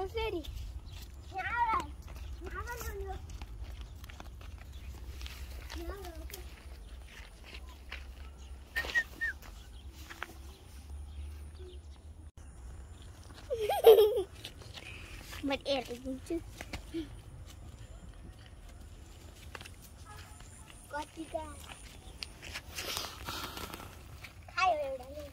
फेरि मैले हेरेर दिन्छु कतिका खायो एउटाले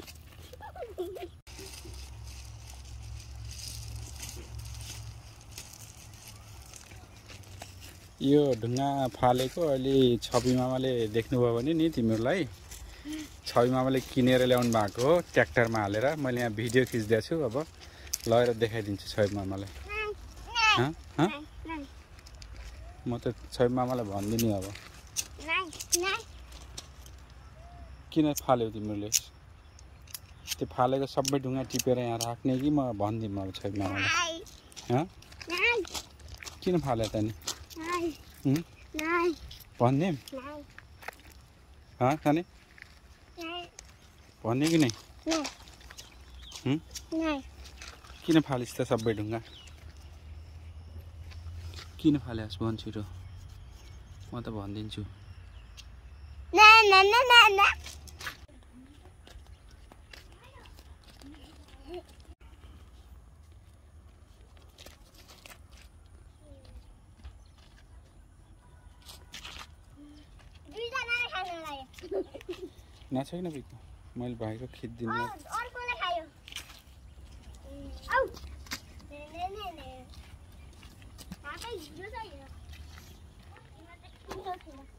यो ढुङ्गा फालेको अहिले छवि मामाले देख्नुभयो भने नि तिमीहरूलाई छवि मामाले किनेर ल्याउनु भएको हो ट्र्याक्टरमा हालेर मैले यहाँ भिडियो खिच्दैछु छु अब लगेर देखाइदिन्छु छवि मामालाई म त छवि मामालाई भन्दिनँ अब किन फाल्यौ तिमीहरूले त्यो फालेको सबै ढुङ्गा टिपेर यहाँ राख्ने कि म भन्दिनँ अब छवि मामालाई किन फाल्यो त नि भन्ने खाने भन्ने कि नै किन फालिस् त सबै ढुङ्गा किन फाल्यास् भन् छिटो म त भनिदिन्छु नछैन बिको मैले भाइको खिच्दिनु अर्कोले खायो आउ ने हातै हिजो छ